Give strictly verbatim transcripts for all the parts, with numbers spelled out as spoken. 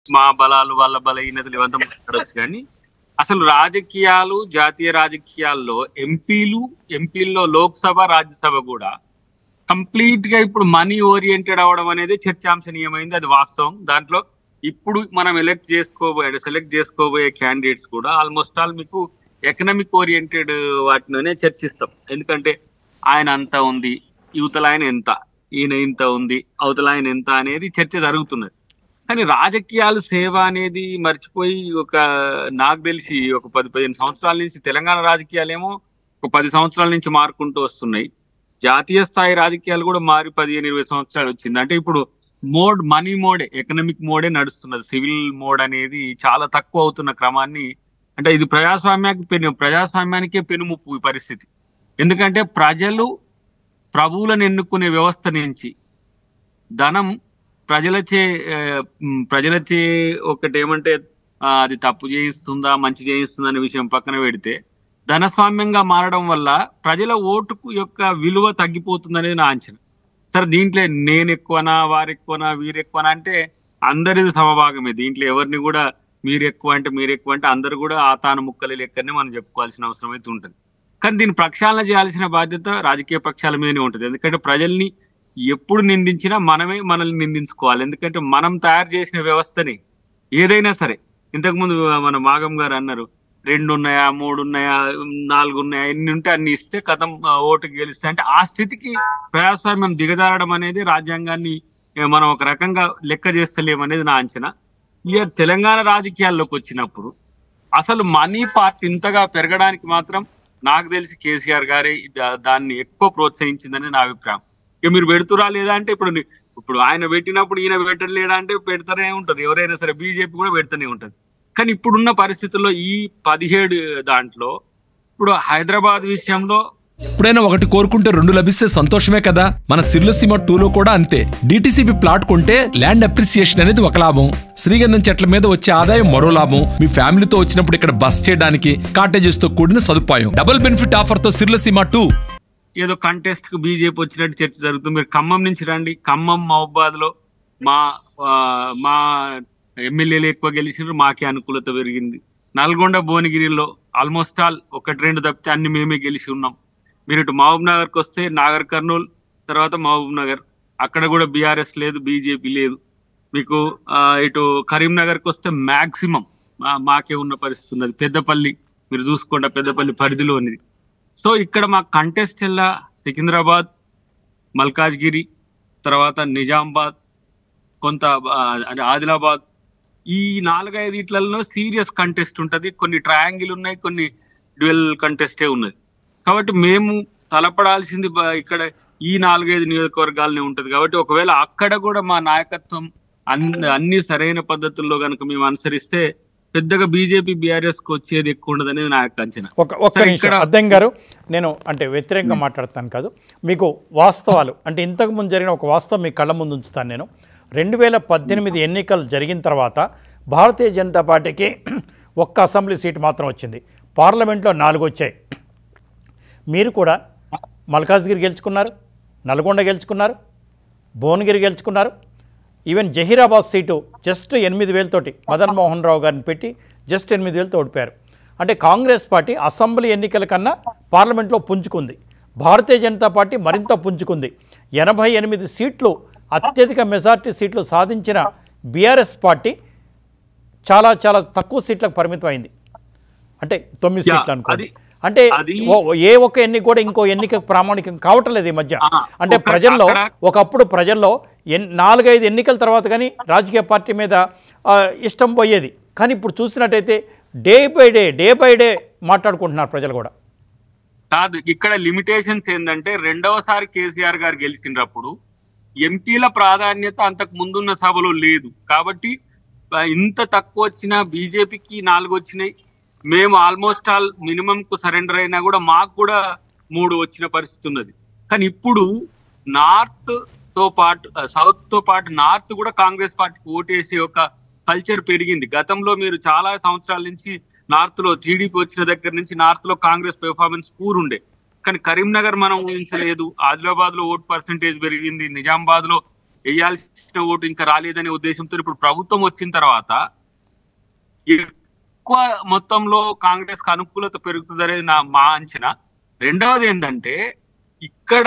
మా బలాలు వాళ్ళ బలహీనతలు ఇవంతా మాట్లాడవచ్చు. కానీ అసలు రాజకీయాలు, జాతీయ రాజకీయాల్లో ఎంపీలు ఎంపీల్లో లోక్సభ, రాజ్యసభ కూడా కంప్లీట్ గా ఇప్పుడు మనీ ఓరియంటెడ్ అవడం అనేది చర్చాంశనీయమైంది. అది వాస్తవం. దాంట్లో ఇప్పుడు మనం ఎలక్ట్ చేసుకోబోయే సెలెక్ట్ చేసుకోబోయే క్యాండిడేట్స్ కూడా ఆల్మోస్ట్ ఆల్ మీకు ఎకనామిక్ ఓరియంటెడ్ వాటిలోనే చర్చిస్తాం. ఎందుకంటే ఆయన అంత ఉంది, యువతల ఆయన ఎంత, ఈయన ఇంత ఉంది, అవతల ఆయన ఎంత అనేది చర్చ జరుగుతున్నది. కానీ రాజకీయాలు సేవ అనేది మర్చిపోయి ఒక నాకు తెలిసి ఒక పది పదిహేను సంవత్సరాల నుంచి తెలంగాణ రాజకీయాలేమో ఒక పది సంవత్సరాల నుంచి మారుకుంటూ వస్తున్నాయి. జాతీయ స్థాయి రాజకీయాలు కూడా మారి పదిహేను ఇరవై సంవత్సరాలు వచ్చింది. అంటే ఇప్పుడు మోడ్ మనీ మోడే, ఎకనామిక్ మోడే నడుస్తున్నది. సివిల్ మోడ్ అనేది చాలా తక్కువ అవుతున్న క్రమాన్ని, అంటే ఇది ప్రజాస్వామ్యానికి పెను ప్రజాస్వామ్యానికే పెనుముప్పు ఈ పరిస్థితి. ఎందుకంటే ప్రజలు ప్రభువులను ఎన్నుకునే వ్యవస్థ నుంచి ధనం ప్రజలచే ప్రజలచే ఒకటి ఏమంటే అది తప్పు చేయిస్తుందా మంచి చేయిస్తుందా అనే విషయం పక్కన పెడితే ధనస్వామ్యంగా మారడం వల్ల ప్రజల ఓటుకు యొక్క విలువ తగ్గిపోతుంది అనేది నా అంచనా. సరే, దీంట్లో నేను ఎక్కువనా వారు ఎక్కువనా వీరు ఎక్కువనా అంటే అందరిది సమభాగమే. దీంట్లో ఎవరిని కూడా మీరు ఎక్కువ అంటే మీరు ఎక్కువ అంటే అందరు కూడా ఆతాను ముక్కలు లెక్కనే మనం చెప్పుకోవాల్సిన అవసరం అయితే ఉంటుంది. కానీ దీన్ని ప్రక్షాళన చేయాల్సిన బాధ్యత రాజకీయ పక్షాల మీదనే ఉంటుంది. ఎందుకంటే ప్రజల్ని ఎప్పుడు నిందించినా మనమే మనల్ని నిందించుకోవాలి. ఎందుకంటే మనం తయారు చేసిన వ్యవస్థని ఏదైనా సరే, ఇంతకుముందు మన మాగం గారు అన్నారు, రెండు ఉన్నాయా, మూడు ఉన్నాయా, నాలుగు ఉన్నాయా, ఎన్ని ఉంటే అన్ని ఇస్తే కథం ఓటు గెలిస్తే, అంటే ఆ స్థితికి ప్రజాస్వామ్యం దిగజారడం అనేది రాజ్యాంగాన్ని మనం ఒక రకంగా లెక్క చేస్తలేమనేది నా అంచనా. ఇక తెలంగాణ రాజకీయాల్లోకి వచ్చినప్పుడు అసలు మనీ పార్ట్ ఇంతగా పెరగడానికి మాత్రం నాకు తెలిసి కేసీఆర్ గారే దాన్ని ఎక్కువ ప్రోత్సహించిందని నా అభిప్రాయం. ఇక మీరు పెడుతురా లేదా అంటే ఇప్పుడు ఇప్పుడు ఆయన పెట్టినప్పుడు ఈయన పెట్టలేడా అంటే పెడతానే ఉంటారు ఎవరైనా సరే, బీజేపీ కూడా పెడుతూనే ఉంటుంది. కానీ ఇప్పుడున్న పరిస్థితుల్లో ఈ పదిహేడు దాంట్లో ఇప్పుడు హైదరాబాద్ విషయంలో ఎప్పుడైనా ఒకటి కోరుకుంటే రెండు లభిస్తే సంతోషమే కదా. మన సిర్లసీమ టూలో కూడా అంతే. డిటిసిపి ప్లాట్ కొంటే ల్యాండ్ అప్రిసియేషన్ అనేది ఒక లాభం, శ్రీగంధం చెట్ల మీద వచ్చే ఆదాయం మరో లాభం, మీ ఫ్యామిలీతో వచ్చినప్పుడు ఇక్కడ బస్ చేయడానికి కాటేజెస్ తో కూడిన సదుపాయం, డబుల్ బెనిఫిట్ ఆఫర్ తో సిర్లసీమ టూ. ఏదో కంటెస్ట్ కు బీజేపీ వచ్చినట్టు చర్చ జరుగుతుంది. మీరు ఖమ్మం నుంచి రండి, ఖమ్మం మహబాద్ లో మా మా ఎమ్మెల్యేలు ఎక్కువ గెలిచినారు, మాకే అనుకూలత పెరిగింది. నల్గొండ భువనగిరిలో ఆల్మోస్ట్ ఆల్ ఒకటి రెండు తప్పితే అన్ని మేమే గెలిచి ఉన్నాం. మీరు ఇటు మహబూబ్ నగర్కి వస్తే నాగర్ కర్నూల్ తర్వాత మహబూబ్ నగర్, అక్కడ కూడా బీఆర్ఎస్ లేదు, బీజేపీ లేదు. మీకు ఇటు కరీంనగర్కి వస్తే మ్యాక్సిమం మాకే ఉన్న పరిస్థితి ఉన్నది. పెద్దపల్లి మీరు చూసుకోండి, పెద్దపల్లి పరిధిలో ఉన్నది. సో ఇక్కడ మా కంటెస్ట్ ఎలా సికింద్రాబాద్, మల్కాజ్గిరి, తర్వాత నిజామాబాద్, కొంత ఆదిలాబాద్, ఈ నాలుగైదు ఇట్లలో సీరియస్ కంటెస్ట్ ఉంటుంది. కొన్ని ట్రయాంగిల్ ఉన్నాయి, కొన్ని డ్యూయల్ కంటెస్టే ఉన్నది. కాబట్టి మేము తలపడాల్సింది ఇక్కడ ఈ నాలుగైదు నియోజకవర్గాలనే ఉంటుంది. కాబట్టి ఒకవేళ అక్కడ కూడా మా నాయకత్వం అన్ని అన్ని సరైన పద్ధతుల్లో కనుక మేము అనుసరిస్తే పెద్దగా బీజేపీ బీఆర్ఎస్ కు వచ్చేది ఎక్కువ ఉండదు అనేది నా యొక్క అంచనా. అద్దంకి గారు, నేను అంటే వ్యతిరేకంగా మాట్లాడతాను కాదు, మీకు వాస్తవాలు అంటే ఇంతకు ముందు జరిగిన ఒక వాస్తవం మీ కళ్ళ ముందు ఉంచుతాను నేను. రెండు వేల పద్దెనిమిది ఎన్నికలు జరిగిన తర్వాత భారతీయ జనతా పార్టీకి ఒక్క అసెంబ్లీ సీటు మాత్రం వచ్చింది, పార్లమెంట్లో నాలుగు వచ్చాయి. మీరు కూడా మల్కాజ్గిరి గెలుచుకున్నారు, నల్గొండ గెలుచుకున్నారు, భువనగిరి గెలుచుకున్నారు. ఈవెన్ జహీరాబాద్ సీటు జస్ట్ ఎనిమిది వేలతోటి మదన్ మోహన్ రావు గారిని పెట్టి జస్ట్ ఎనిమిది వేలతో ఓడిపోయారు. అంటే కాంగ్రెస్ పార్టీ అసెంబ్లీ ఎన్నికల కన్నా పార్లమెంట్లో పుంజుకుంది, భారతీయ జనతా పార్టీ మరింత పుంజుకుంది. ఎనభై ఎనిమిది సీట్లు అత్యధిక మెజార్టీ సీట్లు సాధించిన బీఆర్ఎస్ పార్టీ చాలా చాలా తక్కువ సీట్లకు పరిమితం అయింది. అంటే తొమ్మిది సీట్లు అనుకోండి. అంటే ఏ ఒక్క ఎన్నిక కూడా ఇంకో ఎన్నిక ప్రామాణికం కావటం లేదు ఈ మధ్య. అంటే ప్రజల్లో ఒకప్పుడు ప్రజల్లో ఎన్ నాలుగైదు ఎన్నికల తర్వాత కానీ రాజకీయ పార్టీ మీద ఇష్టం పోయేది. కానీ ఇప్పుడు చూసినట్టయితే day by day day by day మాట్లాడుకుంటున్నారు ప్రజలు కూడా. కాదు, ఇక్కడ లిమిటేషన్స్ ఏంటంటే రెండవసారి కేసీఆర్ గారు గెలిచినప్పుడు ఎంపీల ప్రాధాన్యత అంతకు ముందున్న సభలో లేదు. కాబట్టి ఇంత తక్కువ వచ్చినా బీజేపీకి నాలుగు వచ్చినాయి, మేము ఆల్మోస్ట్ ఆల్ మినిమం కు సరెండర్ అయినా కూడా మాకు కూడా మూడు వచ్చిన పరిస్థితి ఉన్నది. కానీ ఇప్పుడు నార్త్ తో పాటు సౌత్ తో పాటు నార్త్ కూడా కాంగ్రెస్ పార్టీకి ఓటేసే ఒక కల్చర్ పెరిగింది. గతంలో మీరు చాలా సంవత్సరాల నుంచి నార్త్ లో టీడీపీ వచ్చిన దగ్గర నుంచి నార్త్ లో కాంగ్రెస్ పెర్ఫార్మెన్స్ పూర్ ఉండే. కానీ కరీంనగర్ మనం ఊహించలేదు, ఆదిలాబాద్ లో ఓట్ పర్సంటేజ్ పెరిగింది, నిజామాబాద్ లో వేయాల్సిన ఓటు ఇంకా రాలేదనే ఉద్దేశంతో ఇప్పుడు ప్రభుత్వం వచ్చిన తర్వాత ఎక్కువ మొత్తంలో కాంగ్రెస్ కు అనుకూలత పెరుగుతుందనేది నా మా అంచనా. రెండవది ఏంటంటే ఇక్కడ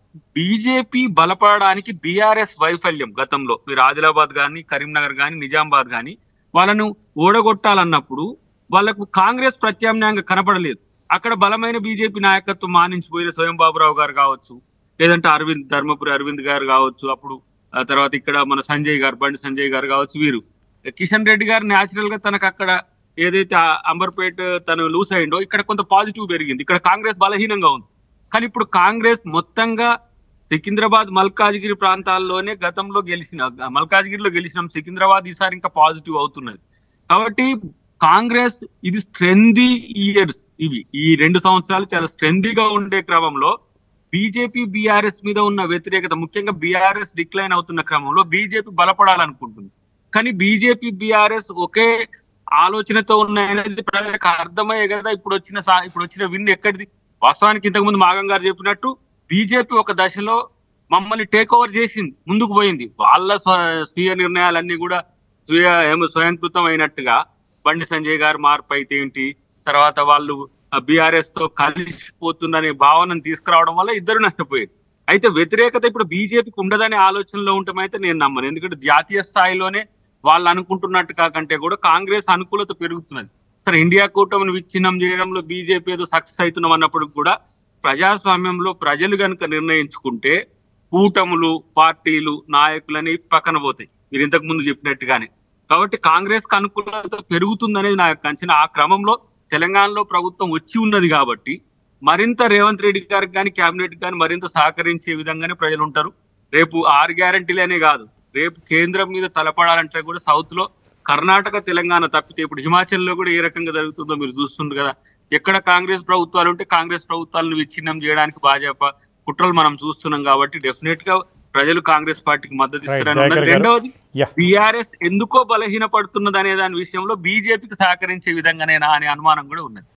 బీజేపీ బలపడడానికి బీఆర్ఎస్ వైఫల్యం గతంలో మీరు ఆదిలాబాద్ కానీ కరీంనగర్ కానీ నిజామాబాద్ కానీ వాళ్ళను ఓడగొట్టాలన్నప్పుడు వాళ్ళకు కాంగ్రెస్ ప్రత్యామ్నాయంగా కనపడలేదు. అక్కడ బలమైన బీజేపీ నాయకత్వం మానించిపోయిన స్వయం బాబురావు గారు కావచ్చు, లేదంటే అరవింద్ ధర్మపురి అరవింద్ గారు కావచ్చు, అప్పుడు ఆ తర్వాత ఇక్కడ మన సంజయ్ గారు బండి సంజయ్ గారు కావచ్చు, వీరు కిషన్ రెడ్డి గారు న్యాచురల్ గా తనకు అక్కడ ఏదైతే అంబర్పేట్ తను లూస్ అయిండో ఇక్కడ కొంత పాజిటివ్ పెరిగింది, ఇక్కడ కాంగ్రెస్ బలహీనంగా ఉంది. కానీ ఇప్పుడు కాంగ్రెస్ మొత్తంగా సికింద్రాబాద్ మల్కాజ్గిరి ప్రాంతాల్లోనే గతంలో గెలిచిన మల్కాజ్గిరిలో గెలిచినాం, సికింద్రాబాద్ ఈసారి ఇంకా పాజిటివ్ అవుతున్నది. కాబట్టి కాంగ్రెస్ ఇది స్ట్రెందీ ఇయర్స్, ఇవి ఈ రెండు సంవత్సరాలు చాలా స్ట్రెందీగా ఉండే క్రమంలో బీజేపీ బీఆర్ఎస్ మీద ఉన్న వ్యతిరేకత, ముఖ్యంగా బీఆర్ఎస్ డిక్లైన్ అవుతున్న క్రమంలో బీజేపీ బలపడాలనుకుంటుంది. కానీ బీజేపీ బీఆర్ఎస్ ఒకే ఆలోచనతో ఉన్నాయనేది ప్రజలకు అర్థమయ్యే కదా ఇప్పుడు వచ్చిన ఇప్పుడు వచ్చిన విన్ ఎక్కడిది. వాస్తవానికి ఇంతకుముందు మాగం గారు చెప్పినట్టు బీజేపీ ఒక దశలో మమ్మల్ని టేక్ ఓవర్ చేసింది, ముందుకు పోయింది. వాళ్ళ స్వీయ నిర్ణయాలన్నీ కూడా స్వీయ స్వయంకృతం అయినట్టుగా బండి సంజయ్ గారు మార్పు అయితే ఏంటి, తర్వాత వాళ్ళు బీఆర్ఎస్ తో కలిసిపోతుందనే భావనను తీసుకురావడం వల్ల ఇద్దరు నష్టపోయారు. అయితే వ్యతిరేకత ఇప్పుడు బీజేపీకి ఉండదనే ఆలోచనలో ఉండటమైతే నేను నమ్మను. ఎందుకంటే జాతీయ స్థాయిలోనే వాళ్ళు అనుకుంటున్నట్టు కాకంటే కూడా కాంగ్రెస్ అనుకూలత పెరుగుతున్నది. సరే ఇండియా కూటమిని విచ్ఛిన్నం చేయడంలో బీజేపీ ఏదో సక్సెస్ అవుతున్నాం అన్నప్పటికి కూడా ప్రజాస్వామ్యంలో ప్రజలు కనుక నిర్ణయించుకుంటే కూటములు పార్టీలు నాయకులని పక్కన పోతాయి, మీరు ఇంతకు ముందు చెప్పినట్టుగానే. కాబట్టి కాంగ్రెస్ కు అనుకూలత పెరుగుతుందనేది నా యొక్క అంచనా. ఆ క్రమంలో తెలంగాణలో ప్రభుత్వం వచ్చి ఉన్నది కాబట్టి మరింత రేవంత్ రెడ్డి గారికి కానీ కేబినెట్ కానీ మరింత సహకరించే విధంగానే ప్రజలు ఉంటారు. రేపు ఆరు గ్యారంటీలనే కాదు, రేపు కేంద్రం మీద తలపడాలంటే కూడా సౌత్ లో కర్ణాటక తెలంగాణ తప్పితే ఇప్పుడు హిమాచల్లో కూడా ఏ రకంగా జరుగుతుందో మీరు చూస్తుంది కదా. ఎక్కడ కాంగ్రెస్ ప్రభుత్వాలు ఉంటే కాంగ్రెస్ ప్రభుత్వాలను విచ్ఛిన్నం చేయడానికి భాజపా కుట్రలు మనం చూస్తున్నాం. కాబట్టి డెఫినెట్ గా ప్రజలు కాంగ్రెస్ పార్టీకి మద్దతు ఇస్తారని ఉన్నది. రెండవది బీఆర్ఎస్ ఎందుకో బలహీన పడుతున్నది అనే దాని విషయంలో బీజేపీకి సహకరించే విధంగానేనా అనే అనుమానం కూడా ఉన్నది.